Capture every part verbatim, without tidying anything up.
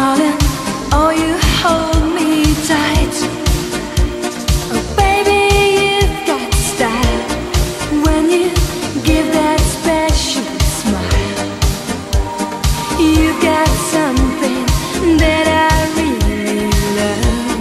darling, oh you hold me tight. Oh baby, you've got style when you give that special smile. You got something that I really love.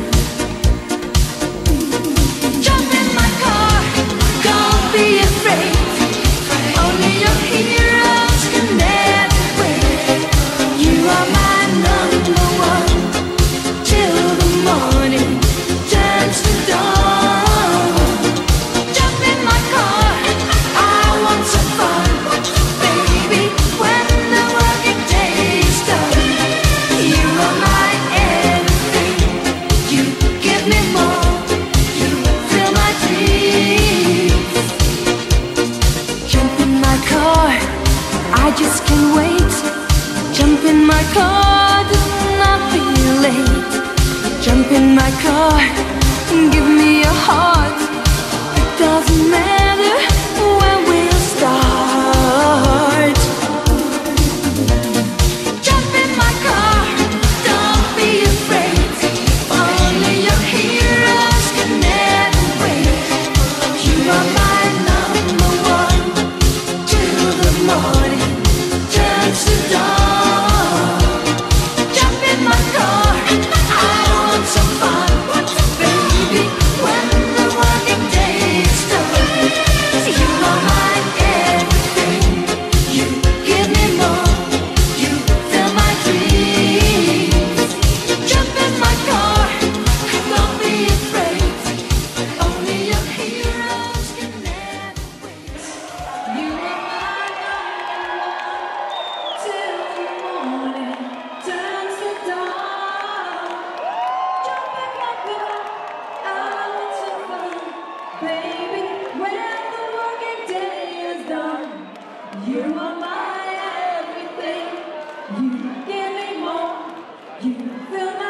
Jump in my car, don't be afraid. Only your heroes can never wait. You are my number one till the morning turns to dawn. Jump in my car, I want some fun, baby. When the working day is done, you are my everything. You give me more, you fill my dreams. Jump in my car, I just can't wait. Jump in my car, do not be late. Jump in my car, give me your heart. It doesn't matter when we'll start. Jump in my car, don't be afraid. Only your heroes can never wait. You are my number one till the morning turns to dawn. Jump in my car, I want some fun, baby. When the working day is done, you are my everything. You give me more, you fill my dreams. Jump in my car, don't be afraid. Only your heroes can never wait. You are my number one till the morning turns to dawn. Jump in my car, I want some fun, baby. When the working day is done, you are my everything. You give me more, you fill my